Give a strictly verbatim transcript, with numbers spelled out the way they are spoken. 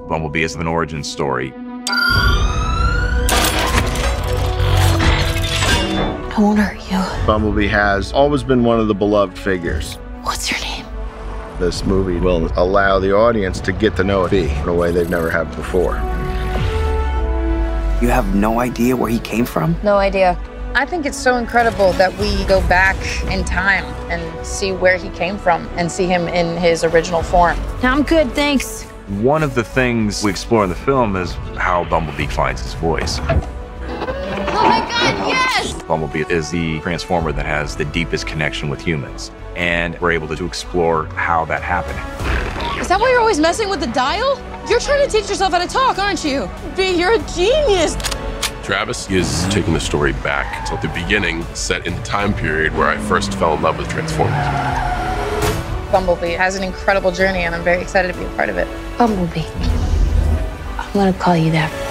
Bumblebee is an origin story. I won't hurt you. Bumblebee has always been one of the beloved figures. What's your name? This movie will allow the audience to get to know Bee in a way they've never had before. You have no idea where he came from? No idea. I think it's so incredible that we go back in time and see where he came from and see him in his original form. I'm good, thanks. One of the things we explore in the film is how Bumblebee finds his voice. Oh my God, yes! Bumblebee is the Transformer that has the deepest connection with humans, and we're able to explore how that happened. Is that why you're always messing with the dial? You're trying to teach yourself how to talk, aren't you? Bee, you're a genius. Travis is taking the story back to the beginning, set in the time period where I first fell in love with Transformers. Bumblebee has an incredible journey, and I'm very excited to be a part of it. Bumblebee. I'm gonna call you that.